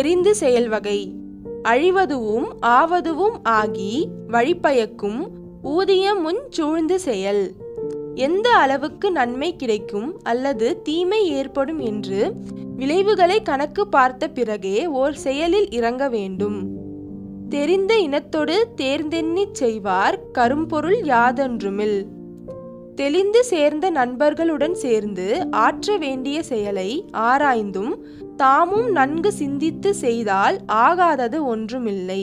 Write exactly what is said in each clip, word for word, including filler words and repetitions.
தெரிந்து செயல்வகை. அழிவதுவும் ஆவதுவும் ஆகி வழிப்பயக்கும் ஊதியம் முன் சூழ்ந்து செயல். எந்த அளவுக்கு நன்மை கிடைக்கும் அல்லது தீமை ஏற்படும் என்று விளைவுகளை கணக்கு பார்த்த பிறகே ஓர் செயலில் இறங்க வேண்டும். தெரிந்த இனத்தொடு தேர்ந்தெண்ணிச் செய்வார் கரும்பொருள் யாதொன்றுமில். தெளிந்து சேர்ந்த நண்பர்களுடன் சேர்ந்து ஆற்ற வேண்டிய செயலை ஆராய்ந்தும் தாமும் நன்கு சிந்தித்து செய்தால் ஆகாதது ஒன்றுமில்லை.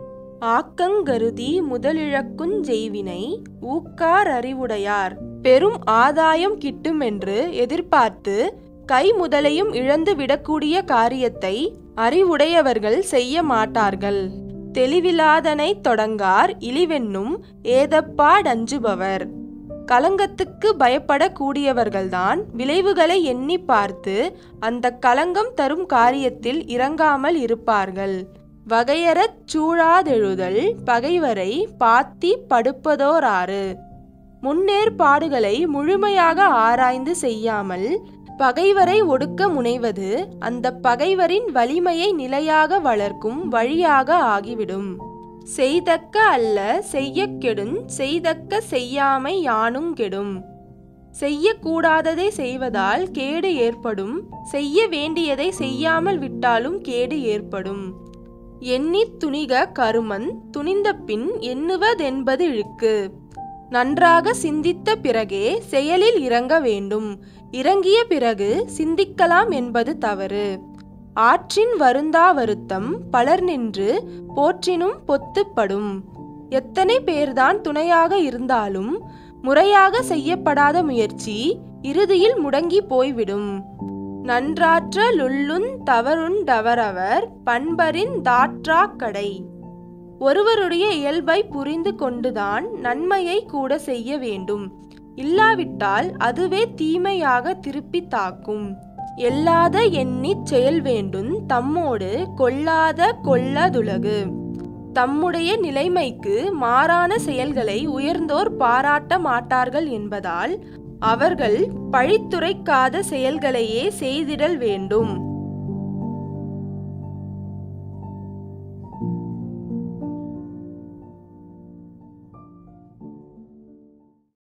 ஆக்கங்கருதி முதலிழக்குஞ் செய்வினை ஊக்கார் அறிவுடையார். பெரும் ஆதாயம் கிட்டுமென்று எதிர்பார்த்து கை முதலையும் இழந்து விடக்கூடிய காரியத்தை அறிவுடையவர்கள் செய்ய மாட்டார்கள். தெளிவிலாதனை தொடங்கார் இழிவென்னும் ஏதப்பாடஞ்சுபவர். கலங்கத்துக்கு பயப்படக்கூடியவர்கள்தான் விளைவுகளை எண்ணி பார்த்து அந்த கலங்கம் தரும் காரியத்தில் இறங்காமல் இருப்பார்கள். வகையறச் சூழாதெழுதல் பகைவரை பாத்தி படுப்பதோராறு. முன்னேற்பாடுகளை முழுமையாக ஆராய்ந்து செய்யாமல் பகைவரை ஒடுக்க முனைவது அந்த பகைவரின் வலிமையை நிலையாக வளர்க்கும் வழியாக ஆகிவிடும். செய்தக்க அல்ல செய்ய கெடுஞ் செய்தக்க செய்யாமை யானுங் கெடும். செய்யக்கூடாததை செய்வதால் கேடு ஏற்படும், செய்ய வேண்டியதை செய்யாமல் விட்டாலும் கேடு ஏற்படும். எண்ணித் துணிக கருமன் துணிந்த பின் எண்ணுவதென்பது இழுக்கு. நன்றாக சிந்தித்த பிறகே செயலில் இறங்க வேண்டும். இறங்கிய பிறகு சிந்திக்கலாம் என்பது தவறு. ஆற்றின் வருந்தா வருத்தம் பலர் நின்று போற்றினும் பொத்துப்படும். எத்தனை பேர்தான் துணையாக இருந்தாலும் முறையாக செய்யப்படாத முயற்சி இறுதியில் முடங்கி போய்விடும். நன்றாற்ற லுள்ளுந் தவறுண் டவரவர் பண்பரின் தாற்றாக்கடை. ஒருவருடைய இயல்பை புரிந்து கொண்டுதான் நன்மையை கூட செய்ய வேண்டும். இல்லாவிட்டால் அதுவே தீமையாக திருப்பி தாக்கும். எல்லாத எண்ணிச் செயல் வேண்டுந் தம்மோடு கொள்ளாத கொள்ளதுலகு. தம்முடைய நிலைமைக்கு மாறான செயல்களை உயர்ந்தோர் பாராட்ட மாட்டார்கள் என்பதால் அவர்கள் பழித்துரைக்காத செயல்களையே செய்திடல் வேண்டும்.